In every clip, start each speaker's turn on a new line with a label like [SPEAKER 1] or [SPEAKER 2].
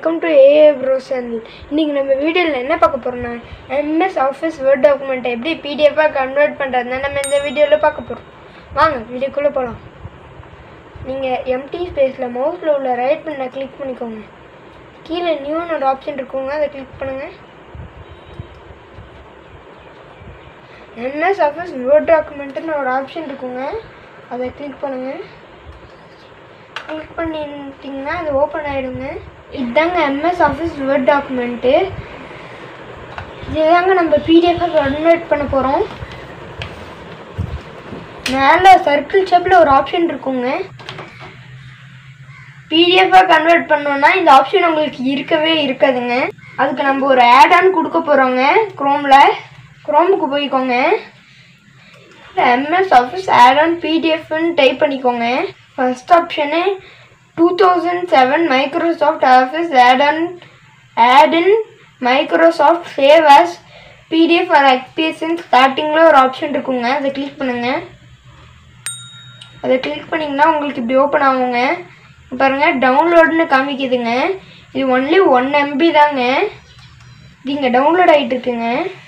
[SPEAKER 1] Welcome to A A bro channel. இன்றைக்கி நம்ம வீடியோவில் என்ன பார்க்க போகிறோம்னா MS ஆஃபீஸ் வேர்ட் டாக்குமெண்ட்டை எப்படி பிடிஎஃபாக கன்வெர்ட் பண்ணுறதுனா நம்ம இந்த வீடியோவில் பார்க்க போகிறோம். வாங்க வீடியோக்குள்ளே போகலாம். நீங்கள் எம்டி ஸ்பேஸில் மவுஸில் உள்ள ரைட் பட்டனை கிளிக் பண்ணிக்கோங்க. கீழே நியூன்னு ஒரு ஆப்ஷன் இருக்குங்க, அதை கிளிக் பண்ணுங்கள். MS ஆஃபீஸ் வேர்ட் டாக்குமெண்ட்டுன்னு ஒரு ஆப்ஷன் இருக்குங்க, அதை கிளிக் பண்ணுங்கள். கிளிக் பண்ணிட்டிங்கன்னா அது ஓப்பன் ஆகிடுங்க. இதுதாங்க MS ஆஃபீஸ் வேர்ட் டாக்குமெண்ட்டு. இதுதாங்க நம்ம பிடிஎஃபாக கன்வெர்ட் பண்ண போகிறோம். மேலே சர்க்கிள் ஷேப்பில் ஒரு ஆப்ஷன் இருக்குங்க. பிடிஎஃபாக கன்வெர்ட் பண்ணோன்னா இந்த ஆப்ஷன் உங்களுக்கு இருக்கவே இருக்காதுங்க. அதுக்கு நம்ம ஒரு ஆட் ஆன் கொடுக்க போகிறோங்க. க்ரோமுக்கு போய்க்கோங்க. MS ஆஃபீஸ் ஆட் ஆன் பிடிஎஃப்னு டைப் பண்ணிக்கோங்க. First option 2007 Microsoft office add in Microsoft save as PDF or எக்ஸ்பிஎஸ்ன்னு ஸ்டார்டிங்கில் ஒரு ஆப்ஷன் இருக்குங்க, அதை கிளிக் பண்ணுங்கள். அதை கிளிக் பண்ணிங்கன்னா உங்களுக்கு இப்படி ஓப்பன் ஆகுங்க. பாருங்கள், டவுன்லோடுன்னு காமிக்குதுங்க. இது ஒன்லி 1 MB தாங்க. இது இங்கே டவுன்லோட் ஆகிட்டு இருக்குங்க.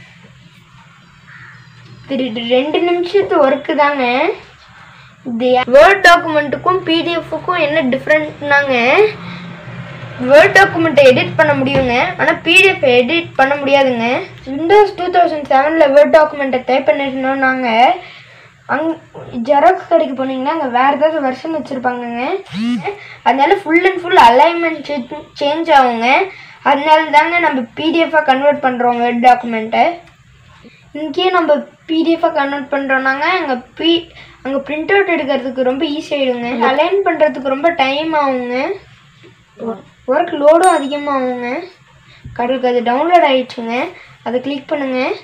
[SPEAKER 1] இது 2 நிமிஷத்து ஒர்க்கு தாங்க. இது வேர்ட் டாக்குமெண்ட்டுக்கும் பிடிஎஃப்க்கும் என்ன டிஃப்ரெண்ட்னாங்க, வேர்ட் டாக்குமெண்ட்டை எடிட் பண்ண முடியுங்க, ஆனால் பிடிஎஃப் எடிட் பண்ண முடியாதுங்க. விண்டோஸ் 2007 வேர்ட் டாக்குமெண்ட்டை டைப் பண்ணிட்டோம். நாங்கள் ஜெராக்ஸ் கடைக்கு போனீங்கன்னா அங்கே வேறு ஏதாவது வெர்ஷன் வச்சுருப்பாங்கங்க. அதனால full and full alignment change ஆகுங்க. அதனால தாங்க நம்ம பிடிஎஃபாக கன்வெர்ட் பண்ணுறோம் வேர்ட் டாக்குமெண்ட்டை. இங்கேயே நம்ம பிடிஎஃபாக கன்வெர்ட் பண்ணுறோன்னாங்க அங்கே பிரிண்ட் அவுட் எடுக்கிறதுக்கு ரொம்ப ஈஸி ஆகிடுங்க. அலைன் பண்ணுறதுக்கு ரொம்ப டைம் ஆகுங்க. ஒர்க் லோடும் அதிகமாகுங்க. கடலுக்கு அது டவுன்லோட் ஆகிடுச்சுங்க, அதை கிளிக் பண்ணுங்கள்.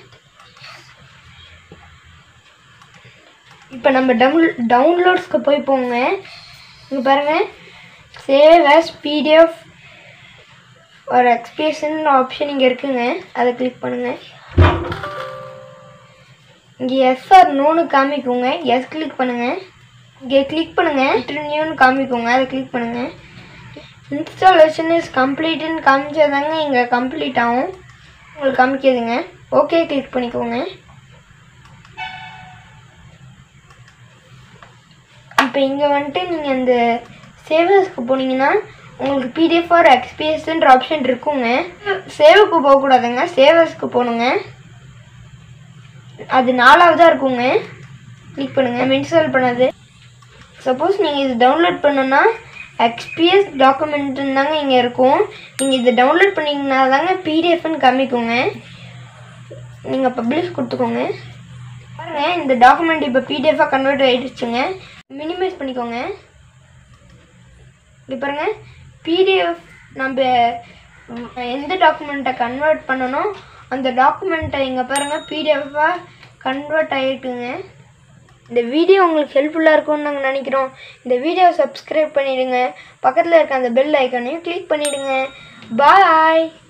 [SPEAKER 1] இப்போ நம்ம டவுன்லோட்ஸ்க்கு போய் போங்க. இங்கே பாருங்கள், சேவ் ஆஸ் பிடிஎஃப் ஒரு எக்ஸ்பிஎஸ்ன்னு ஆப்ஷன் இங்கே இருக்குங்க, அதை கிளிக் பண்ணுங்கள். இங்கே எஸ் ஆர் நோன்னு காமிக்குங்க, எஸ் கிளிக் பண்ணுங்கள். இங்கே கிளிக் பண்ணுங்கள், நியூன்னு காமிக்குங்க, அதை கிளிக் பண்ணுங்கள். இன்ஸ்டாலேஷன் இஸ் கம்ப்ளீட்டுன்னு காமிச்சாதாங்க இங்கே கம்ப்ளீட் ஆகும், உங்களுக்கு காமிக்காதுங்க. ஓகே கிளிக் பண்ணிக்கோங்க. இப்போ இங்கே வந்துட்டு நீங்கள் இந்த சேவர்ஸ்க்கு போனீங்கன்னா உங்களுக்கு பிடிஎஃப் ஆர் எக்ஸ்பிஎஸ்ன்ற ஆப்ஷன் இருக்குங்க. சேவுக்கு போகக்கூடாதுங்க, சேவர்ஸ்க்கு போகணுங்க. அது 4வதாக இருக்குங்க, கிளிக் பண்ணுங்கள். இன்ஸ்டால் பண்ணது. சப்போஸ் நீங்கள் இது டவுன்லோட் பண்ணோன்னா எக்ஸ்பிஎஸ் டாக்குமெண்ட்டுன்னு தாங்க இங்கே இருக்கும். நீங்கள் இதை டவுன்லோட் பண்ணிங்கன்னா தாங்க பிடிஎஃப்னு காமிக்குங்க. நீங்கள் பப்ளிஷ் கொடுத்துக்கோங்க. பாருங்கள், இந்த டாக்குமெண்ட் இப்போ பிடிஎஃபாக கன்வெர்ட் ஆகிடுச்சுங்க. மினிமைஸ் பண்ணிக்கோங்க. இப்படி பாருங்கள், பிடிஎஃப் நம்ம எந்த டாக்குமெண்ட்டை கன்வெர்ட் பண்ணணும் அந்த டாக்குமெண்ட்டை இங்கே பாருங்கள் பிடிஎஃபாக கன்வெர்ட் ஆகிருக்குங்க. இந்த வீடியோ உங்களுக்கு ஹெல்ப்ஃபுல்லாக இருக்கும்னு நாங்கள் நினைக்கிறோம். இந்த வீடியோவை சப்ஸ்கிரைப் பண்ணிவிடுங்க. பக்கத்தில் இருக்க அந்த பெல் ஐக்கானையும் கிளிக் பண்ணிவிடுங்க. பாய்.